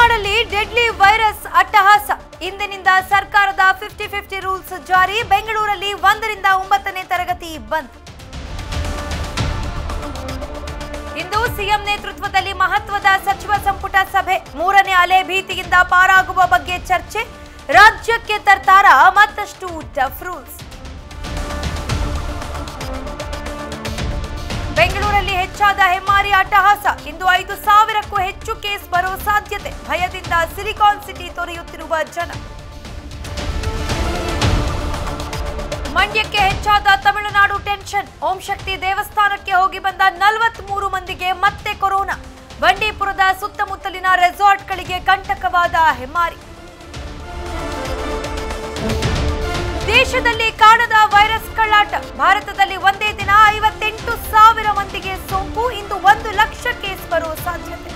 ತಮಿಳುನಾಡಲ್ಲಿ deadly virus ಅಟ್ಟಹಾಸ. ಇಂದಿನಿಂದ ಸರ್ಕಾರದ 50-50 ರೂಲ್ಸ್ ಜಾರಿ. ಬೆಂಗಳೂರಲ್ಲಿ 1 ರಿಂದ 9ನೇ ತರಗತಿ ಬಂದ್. ಇಂದು ಸಿಎಂ ನೇತೃತ್ವದಲ್ಲಿ ಮಹತ್ವದ ಸಚಿವ ಸಂಪುಟ ಸಭೆ. 3ನೇ ಅಲೆ ಭೀತಿಯಿಂದ ಪಾರಾಗುವ ಬಗ್ಗೆ ಚರ್ಚೆ. ರಾಜ್ಯಕ್ಕೆ ತರ್ತಾರ ಮತ್ತಷ್ಟು ಟಫ್ ರೂಲ್ಸ್. ಬೆಂಗಳೂರಲ್ಲಿ ಹೆಚ್ಚಾದ ಹೆಮ್ಮಾರಿ ಅಟ್ಟಹಾಸ. ಇಂದು 5,000ಕ್ಕೂ ಹೆಚ್ಚು ಕೇಸ್ ಬರೋ ಸಾಧ್ಯತೆ. ಭಯದಿಂದ ಸಿಲಿಕಾನ್ ಸಿಟಿ ತೊರೆಯುತ್ತಿರುವ ಜನ. ಮಂಡ್ಯಕ್ಕೆ ಹೆಚ್ಚಾದ ತಮಿಳುನಾಡು ಟೆನ್ಷನ್. ಓಂ ಶಕ್ತಿ ದೇವಸ್ಥಾನಕ್ಕೆ ಹೋಗಿ ಬಂದ 43 ಮಂದಿಗೆ ಮತ್ತೆ ಕೊರೋನಾ. ಬಂಡೀಪುರದ ಸುತ್ತಮುತ್ತಲಿನ ರೆಸಾರ್ಟ್ಗಳಿಗೆ ಕಂಟಕವಾದ ಹೆಮ್ಮಾರಿ. ದೇಶದಲ್ಲಿ ಕಾಣದ ವೈರಸ್ ಕಳ್ಳಾಟ. ಭಾರತದಲ್ಲಿ ಒಂದೇ ದಿನ 58,000 ಮಂದಿಗೆ ಸೋಂಕು. ಇಂದು 1 ಲಕ್ಷ ಕೇಸ್ ಬರುವ ಸಾಧ್ಯತೆ.